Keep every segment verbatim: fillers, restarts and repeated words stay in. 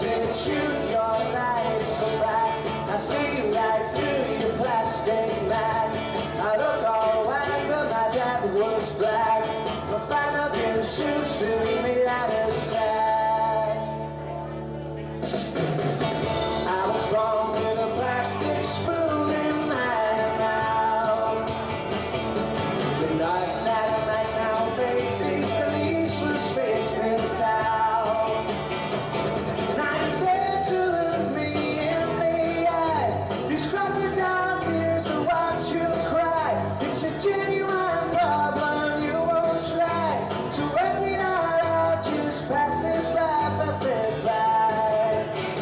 substitute your lies for back. I see right through your plastic bag. I look all white, but my dad was black. My final good suits to me out of sight. I was born with a plastic spoon in my mouth. The north side of my town faced east, the east was facing south. Not there to look me in the eye. These crocodile tears will watch you cry. It's a genuine problem, you won't try to work it out. I'll just pass it by, pass it by.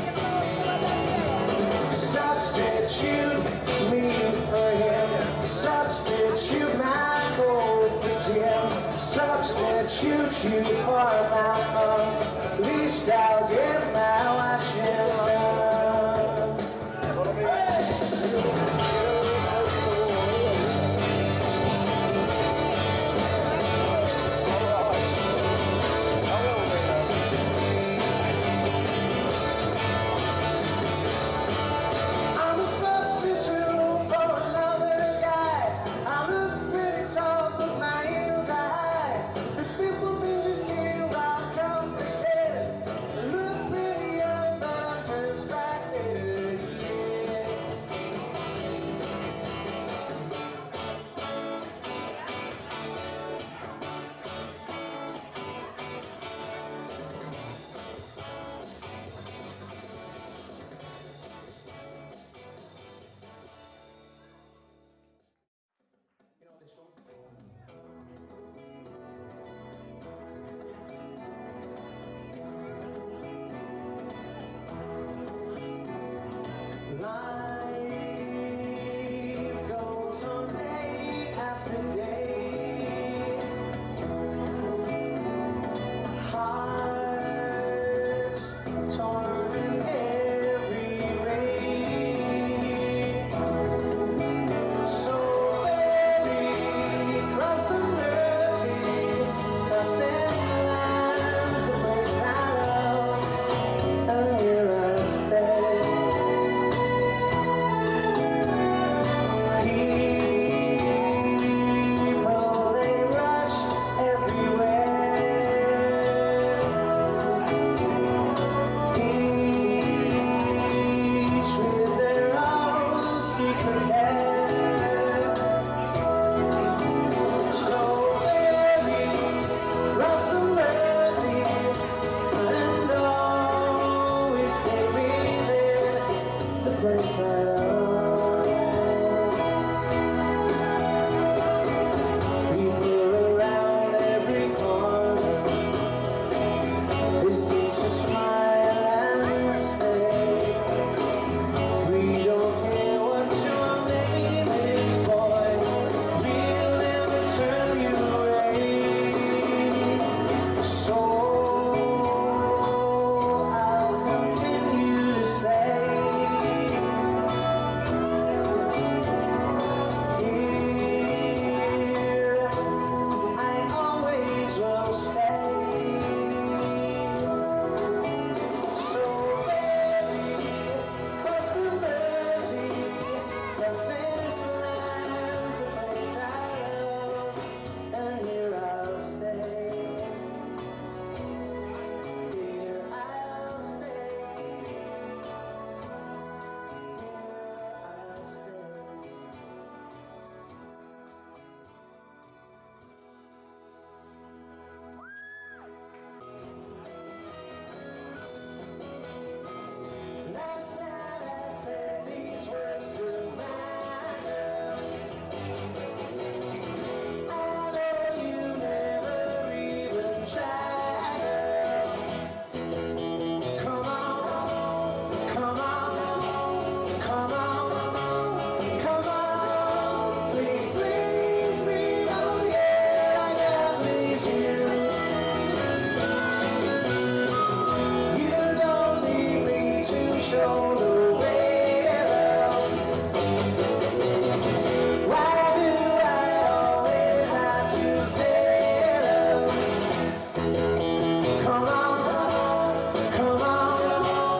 Substitute me for him. Substitute my gold for Jim. Substitute you for my mom. At least I'll get my washing done. I'm a substitute for another guy. I look pretty tall, but my heels are high. The simple things you see are complicated. I look pretty young, but I'm just right there, yeah. You know this one? Life goes on day after day. Hearts torn in every way. So very cross the mercy, cross this line's a place I love, and here I stay. People, they rush everywhere. Each with their own secret care. So very cross the mercy, and always stay within the place I love. People around every corner, they seem to smile and say, we don't care what your name is, boy, we'll never turn you away. So I'll continue to say, here I always will stay. So baby, cross the mercy, cross this land's a place I love, and here I'll stay. Here I'll stay. Here I'll stay. Last night I said these words to my girl. I know you never even tried, girl. Come on, come on, come on, come on. Please, please me, oh yeah, like I please you. You don't need me to show the way around. Why do I always have to stay alone? Come on, come on,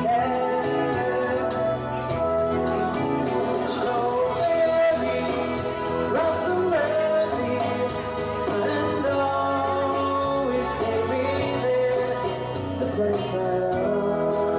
care. So baby, cross the Mersey and always take me there, the place I love.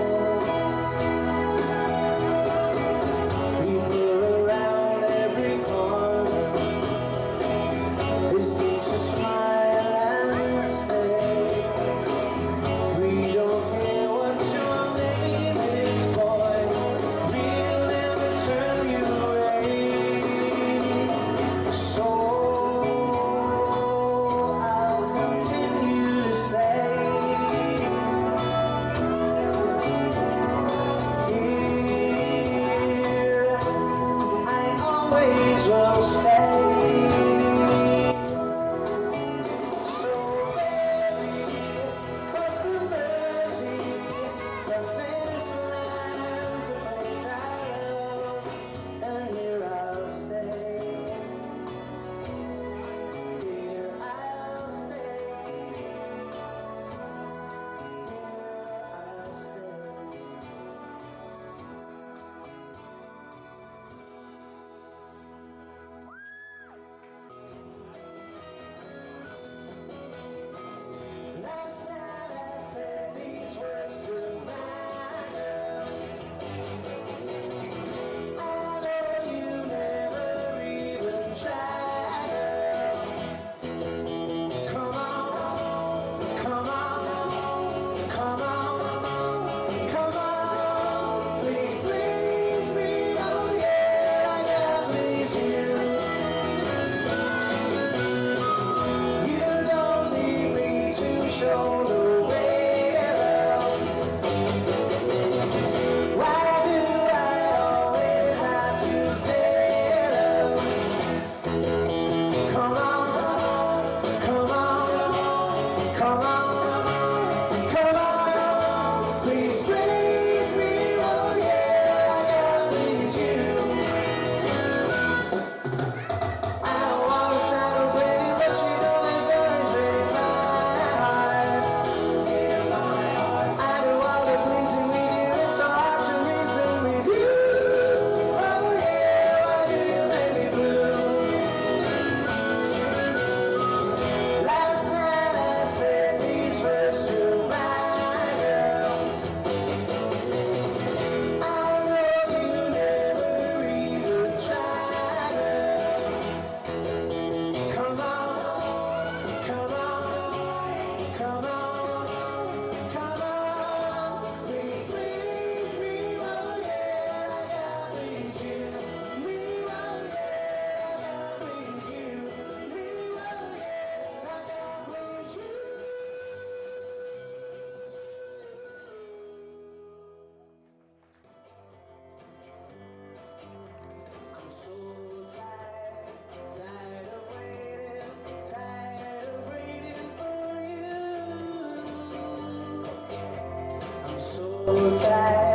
People around every corner, they seem to smile and say, we don't care what your name is, boy, we'll never turn you away. So I'll continue to say, here I always will stay. So baby, cross the Mersey, 'cause this land's a place I love, and here I'll stay. Here I'll stay. Here I'll stay. Last night I said these words to my girl. I know you never even tried, girl. Come on, come on, come on, come on. Please, please me, oh yeah, I gotta please you. You don't need me to show the way around. Why do I always have to stay alone? Come on, come on, come on, come on. Please, please me, oh yeah, I gotta please you. I don't wanna sound a baby, but you know there's always in my heart. I do all the pleasing with you, it's so hard to reason with you. Oh yeah, why do you make me blue? Last night I said these words to my girl. I know you never even tried, girl. Come on, come on, come on, come on. Please, please me, oh yeah, I gotta please you. Me, oh yeah, I gotta please you. Me, oh yeah, I gotta please you. I'm so tired, tired of waiting, tired of waiting for you. I'm so tired.